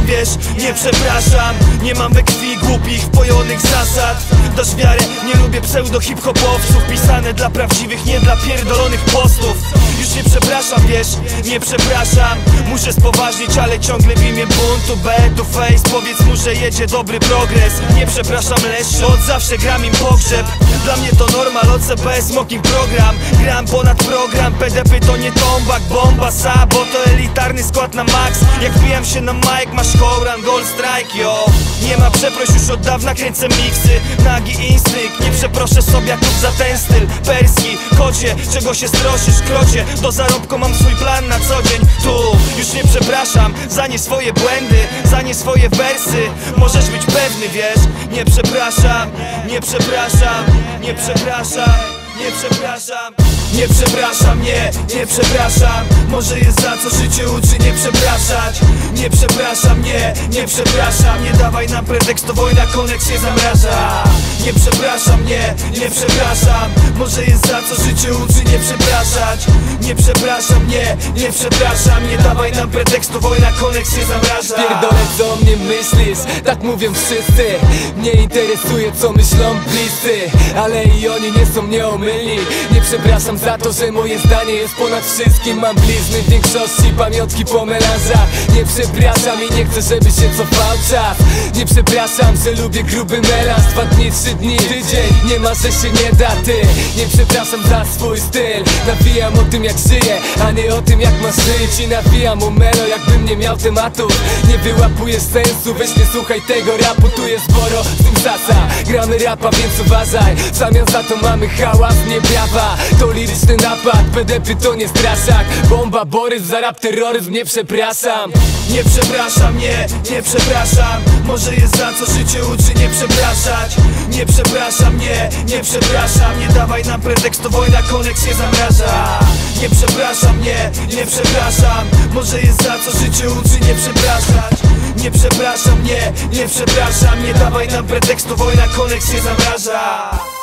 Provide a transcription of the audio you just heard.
wiesz, nie przepraszam. Nie mam we krwi głupich, wpojonych zasad. Dasz wiarę, nie lubię pseudo hip-hopowców. Pisane dla prawdziwych, nie dla pierdolonych postów. Już nie przepraszam, wiesz, nie przepraszam. Muszę spoważnić, ale ciągle w imię buntu. B to face, powiedz mu, że jedzie dobry progres. Nie przepraszam leszczy, od zawsze gram im pogrzeb. Dla mnie to normal, OCB, smoking program. Gram ponad program, PDP to nie tombak, bomba, bo to elitarny skład na max. Jak wbijam się na mic, masz Koran, Gold Strike, yo. Nie ma przeproś, już od dawna kręcę miksy. Nagi instynkt, nie przeproszę sobiaków za ten styl perski, kocie, czego się stroszysz, krocie. Do zarobku mam swój plan na co dzień. Tu już nie przepraszam za nie swoje błędy, za nie swoje wersy. Możesz być pewny, wiesz, nie przepraszam, nie przepraszam, nie przepraszam, nie przepraszam. Nie przepraszam, nie przepraszam. Może jest za co życie uczy nie przepraszać. Nie przepraszam, nie przepraszam. Nie dawaj nam pretekstu, wojna, koneks się zamraża. Nie przepraszam, nie przepraszam. Może jest za co życie uczy nie przepraszać. Nie przepraszam, nie przepraszam. Nie dawaj nam pretekstu, wojna, koneks się zamraża. Pierdolę, co o mnie myślisz, tak mówią wszyscy. Nie interesuje co myślą bliscy, ale i oni nie są nieomylni. Nie przepraszam za to, że moje zdanie jest ponad wszystkim. Mam blizny w większości, pamiątki po melanżach. Nie przepraszam i nie chcę, żeby się cofał czas. Nie przepraszam, że lubię gruby melanż. 2 dni, 3 dni, tydzień, nie ma, że się nie da ty. Nie przepraszam za swój styl. Nawijam o tym jak żyję, a nie o tym jak masz żyć. I nawijam o melo, jakbym nie miał tematu. Nie wyłapujesz sensu, weź nie słuchaj tego rapu. Tu jest sporo z tym zasa. Gramy rapa, więc uważaj. W zamian za to mamy hałas, nie brawa. To liryczny napad, PDP to nie straszak. Bomba, Borys, za rap terroryzm, nie przepraszam. Nie przepraszam, nie przepraszam. Może jest za co życie uczy nie przepraszać. Nie przepraszam, nie przepraszam. Nie dawaj nam pretekstu, wojna, koneks się zamraża. Nie przepraszam, nie przepraszam. Może jest za co życie uczy nie przepraszać. Nie przepraszam, nie przepraszam. Nie dawaj nam pretekstu, wojna, koneks się zamraża.